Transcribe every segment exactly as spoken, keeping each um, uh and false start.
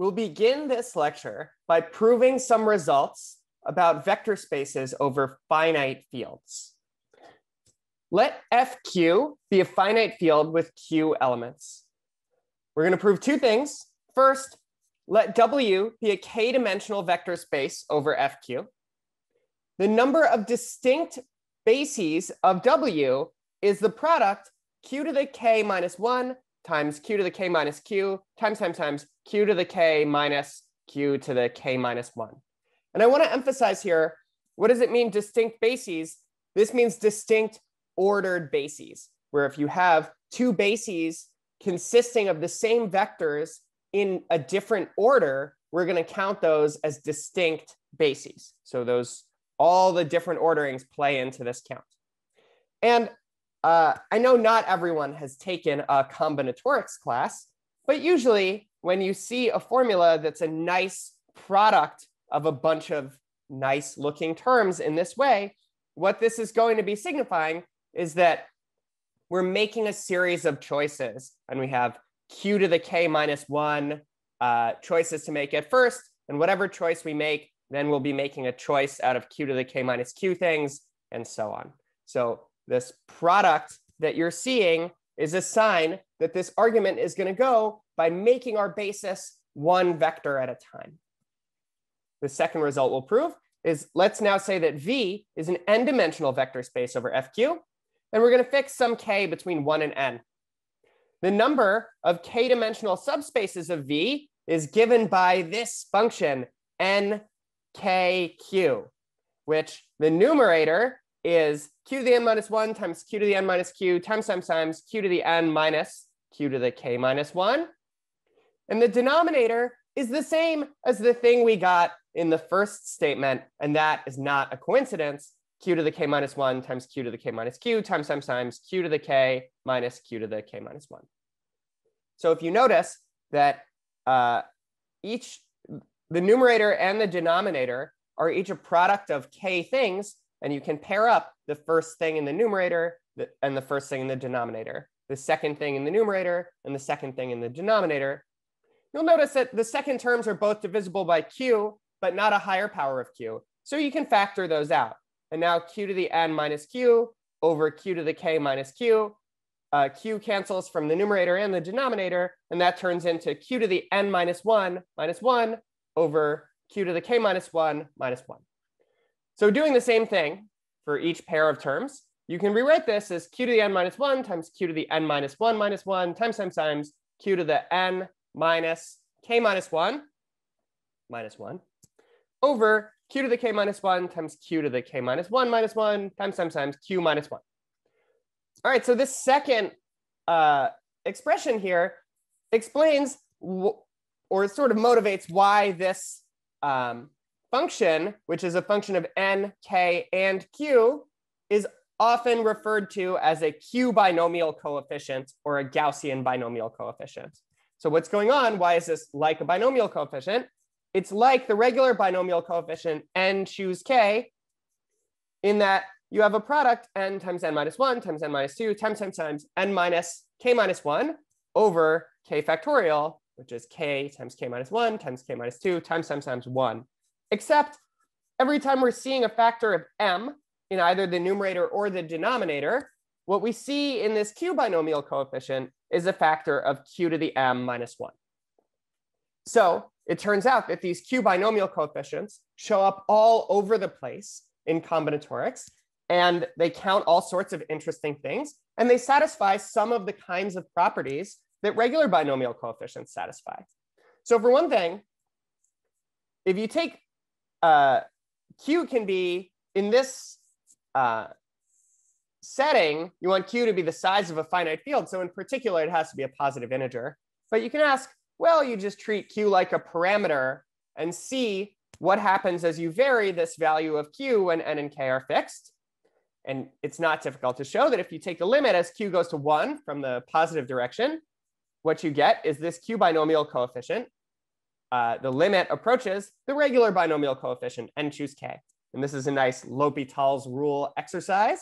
we'll begin this lecture by proving some results about vector spaces over finite fields. Let F Q be a finite field with Q elements. We're going to prove two things. First, let W be a k-dimensional vector space over F Q. The number of distinct bases of W is the product q to the k minus one times q to the k minus q times times times q to the k minus q to the k minus one. And I want to emphasize here, what does it mean distinct bases? This means distinct ordered bases, where if you have two bases consisting of the same vectors in a different order, we're going to count those as distinct bases. So those, all the different orderings play into this count. And uh, I know not everyone has taken a combinatorics class, but usually when you see a formula that's a nice product of a bunch of nice looking terms in this way, what this is going to be signifying is that we're making a series of choices, and we have q to the k minus one uh, choices to make at first, and whatever choice we make, then we'll be making a choice out of q to the k minus q things, and so on. So this product that you're seeing is a sign that this argument is going to go by making our basis one vector at a time. The second result we'll prove is, let's now say that V is an n-dimensional vector space over F Q, and we're going to fix some k between one and n. The number of k-dimensional subspaces of V is given by this function, n k q, which the numerator is q to the n minus one times q to the n minus q times times times q to the n minus q to the k minus one. And the denominator is the same as the thing we got in the first statement, and that is not a coincidence. Q to the k minus one times q to the k minus q times times times q to the k minus q to the k minus one. So if you notice that uh, each, the numerator and the denominator are each a product of k things, and you can pair up the first thing in the numerator and the first thing in the denominator, the second thing in the numerator and the second thing in the denominator, you'll notice that the second terms are both divisible by q, but not a higher power of q. So you can factor those out. And now q to the n minus q over q to the k minus q. Uh, q cancels from the numerator and the denominator, and that turns into q to the n minus one minus one over q to the k minus one minus one. So doing the same thing for each pair of terms, you can rewrite this as q to the n minus one times q to the n minus one minus one times times times q to the n minus k minus one minus one over q to the k minus one times q to the k minus one minus one times times times q minus one. All right, so this second uh, expression here explains or sort of motivates why this um, function, which is a function of n, k, and q, is often referred to as a q binomial coefficient or a Gaussian binomial coefficient. So what's going on? Why is this like a binomial coefficient? It's like the regular binomial coefficient n choose k, in that you have a product n times n minus one times n minus two times times times n minus k minus one over k factorial, which is k times k minus one times k minus two times times times one. Except every time we're seeing a factor of m in either the numerator or the denominator, what we see in this q binomial coefficient is a factor of q to the m minus one. So it turns out that these q binomial coefficients show up all over the place in combinatorics, and they count all sorts of interesting things, and they satisfy some of the kinds of properties that regular binomial coefficients satisfy. So for one thing, if you take uh, q can be in this uh, setting, you want q to be the size of a finite field. So in particular, it has to be a positive integer. But you can ask, well, you just treat q like a parameter and see what happens as you vary this value of q when n and k are fixed. And it's not difficult to show that if you take the limit as q goes to one from the positive direction, what you get is this q binomial coefficient. Uh, the limit approaches the regular binomial coefficient, n choose k. And this is a nice L'Hopital's rule exercise.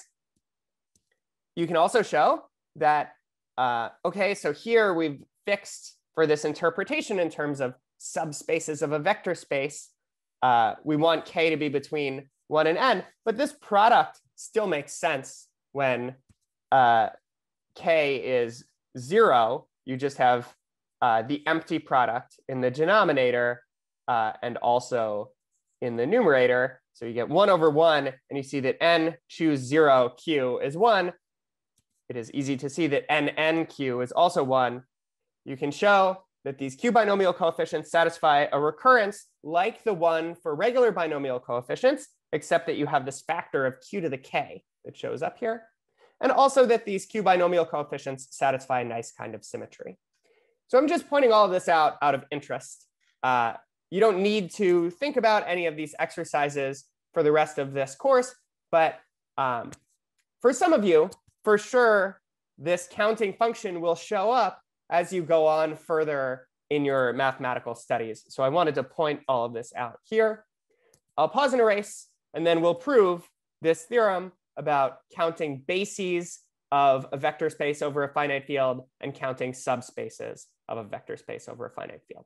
You can also show that, uh, OK, so here we've fixed for this interpretation in terms of subspaces of a vector space, uh, we want k to be between one and n, but this product still makes sense when uh, k is zero. You just have uh, the empty product in the denominator uh, and also in the numerator. So you get one over one, and you see that n choose zero, q is one. It is easy to see that n n q is also one. You can show that these q binomial coefficients satisfy a recurrence like the one for regular binomial coefficients, except that you have this factor of q to the k that shows up here. And also that these q binomial coefficients satisfy a nice kind of symmetry. So I'm just pointing all of this out out of interest. Uh, you don't need to think about any of these exercises for the rest of this course, but um, for some of you, for sure, this counting function will show up as you go on further in your mathematical studies. So I wanted to point all of this out here. I'll pause and erase, and then we'll prove this theorem about counting bases of a vector space over a finite field and counting subspaces of a vector space over a finite field.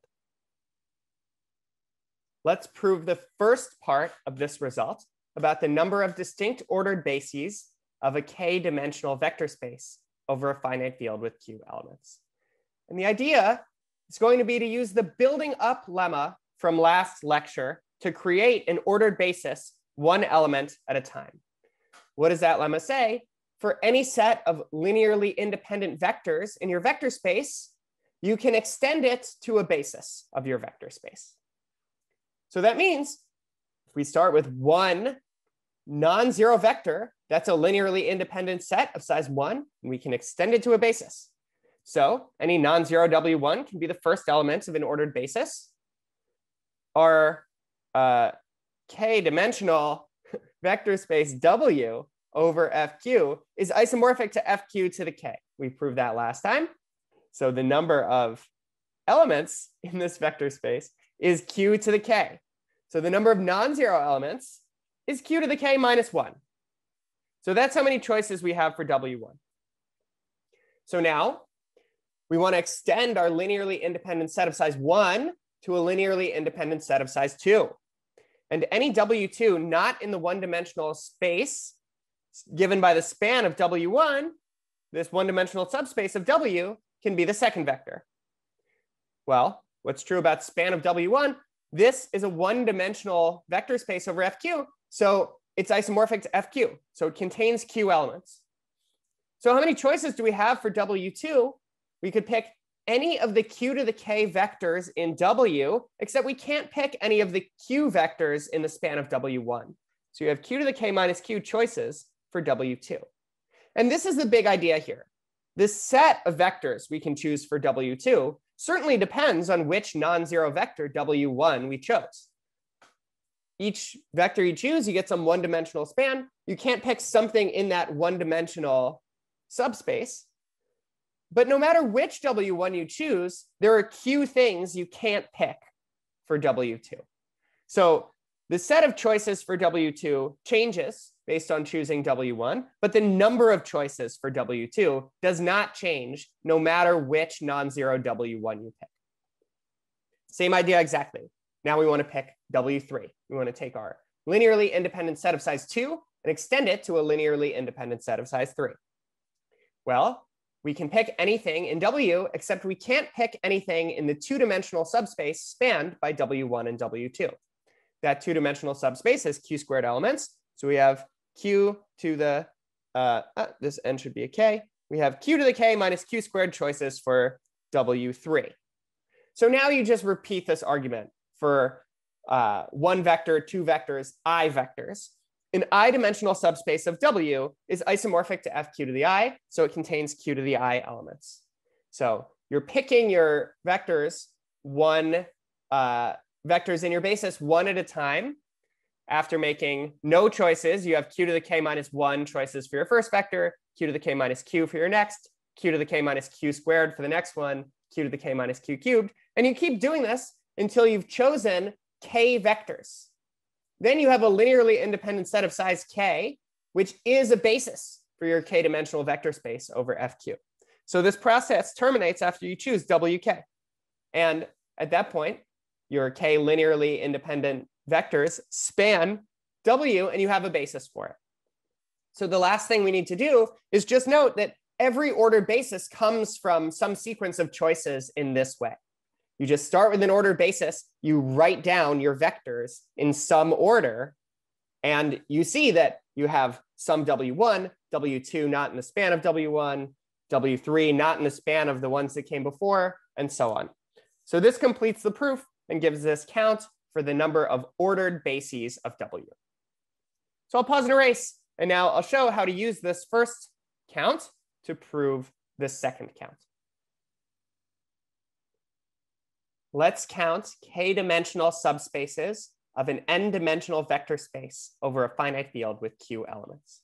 Let's prove the first part of this result about the number of distinct ordered bases of a k-dimensional vector space over a finite field with q elements. And the idea is going to be to use the building up lemma from last lecture to create an ordered basis one element at a time. What does that lemma say? For any set of linearly independent vectors in your vector space, you can extend it to a basis of your vector space. So that means if we start with one non-zero vector, that's a linearly independent set of size one, and we can extend it to a basis. So any non-zero W one can be the first element of an ordered basis. Our uh, k-dimensional vector space W over F Q is isomorphic to F Q to the k. We proved that last time. So the number of elements in this vector space is q to the k. So the number of non-zero elements is q to the k minus one. So that's how many choices we have for W one. So now we want to extend our linearly independent set of size one to a linearly independent set of size two. And any W two not in the one-dimensional space given by the span of W one, this one-dimensional subspace of W can be the second vector. Well, what's true about span of W one? This is a one-dimensional vector space over F Q, so it's isomorphic to F Q, so it contains Q elements. So how many choices do we have for W two? We could pick any of the q to the k vectors in W, except we can't pick any of the q vectors in the span of W one. So you have q to the k minus q choices for W two. And this is the big idea here. This set of vectors we can choose for W two certainly depends on which non-zero vector W one we chose. Each vector you choose, you get some one-dimensional span. You can't pick something in that one-dimensional subspace. But no matter which W one you choose, there are q things you can't pick for W two. So the set of choices for W two changes based on choosing W one, but the number of choices for W two does not change no matter which non-zero W one you pick. Same idea exactly. Now we want to pick W three. We want to take our linearly independent set of size two and extend it to a linearly independent set of size three. Well, we can pick anything in W, except we can't pick anything in the two-dimensional subspace spanned by W one and W two. That two-dimensional subspace has q squared elements. So we have q to the, uh, uh, this n should be a k. We have q to the k minus q squared choices for W three. So now you just repeat this argument for uh, one vector, two vectors, I vectors. An I-dimensional subspace of W is isomorphic to F q to the I, so it contains q to the I elements. So you're picking your vectors, one uh, vectors in your basis one at a time. After making no choices, you have q to the k minus one choices for your first vector, q to the k minus q for your next, q to the k minus q squared for the next one, q to the k minus q cubed. And you keep doing this until you've chosen k vectors. Then you have a linearly independent set of size k, which is a basis for your k-dimensional vector space over F Q. So this process terminates after you choose W K. And at that point, your k linearly independent vectors span W, and you have a basis for it. So the last thing we need to do is just note that every ordered basis comes from some sequence of choices in this way. You just start with an ordered basis, you write down your vectors in some order, and you see that you have some W one, W two not in the span of W one, W three not in the span of the ones that came before, and so on. So this completes the proof and gives this count for the number of ordered bases of W. So I'll pause and erase, and now I'll show how to use this first count to prove this second count. Let's count k-dimensional subspaces of an n-dimensional vector space over a finite field with q elements.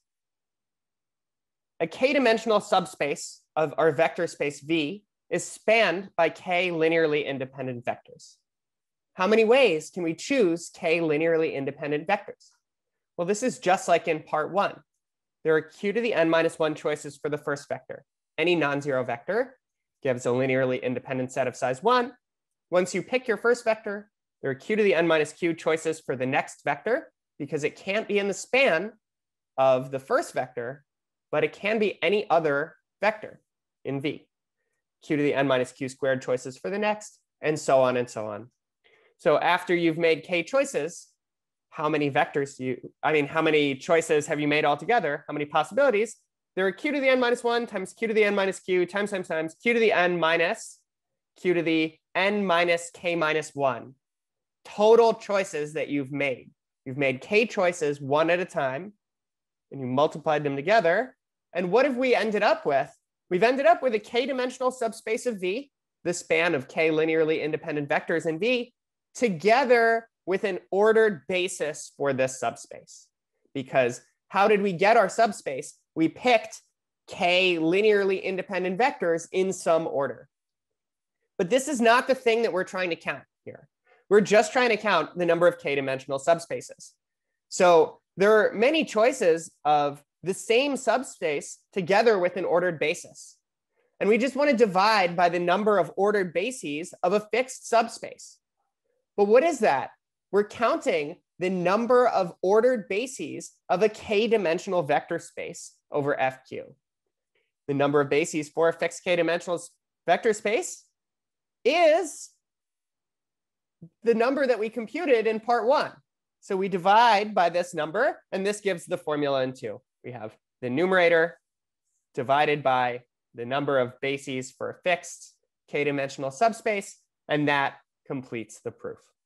A k-dimensional subspace of our vector space V is spanned by k linearly independent vectors. How many ways can we choose k linearly independent vectors? Well, this is just like in part one. There are q to the n minus one choices for the first vector. Any non-zero vector gives a linearly independent set of size one. Once you pick your first vector, there are q to the n minus q choices for the next vector, because it can't be in the span of the first vector, but it can be any other vector in V. Q to the n minus q squared choices for the next, and so on and so on. So after you've made k choices, how many vectors do you, I mean, how many choices have you made altogether? How many possibilities? There are q to the n minus one times q to the n minus q times times times q to the n minus q to the n minus k minus one. Total choices that you've made. You've made k choices one at a time, and you multiplied them together. And what have we ended up with? We've ended up with a k-dimensional subspace of V, the span of k linearly independent vectors in V, together with an ordered basis for this subspace. Because how did we get our subspace? We picked k linearly independent vectors in some order. But this is not the thing that we're trying to count here. We're just trying to count the number of k-dimensional subspaces. So there are many choices of the same subspace together with an ordered basis. And we just want to divide by the number of ordered bases of a fixed subspace. But what is that? We're counting the number of ordered bases of a k-dimensional vector space over F Q. The number of bases for a fixed k-dimensional vector space is the number that we computed in part one. So we divide by this number, and this gives the formula in two. We have the numerator divided by the number of bases for a fixed k-dimensional subspace, and that completes the proof.